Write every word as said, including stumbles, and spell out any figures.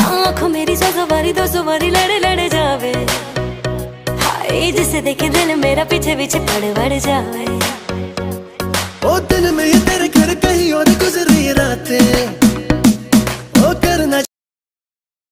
आँखों मेरी सौ सवारी दो सवारी लड़े लड़े जावे, हाय जिसे देखे दिल मेरा पीछे पीछे पड़ बढ़ जावे। ओ दिल में तेरे घर कहीं और गुजरे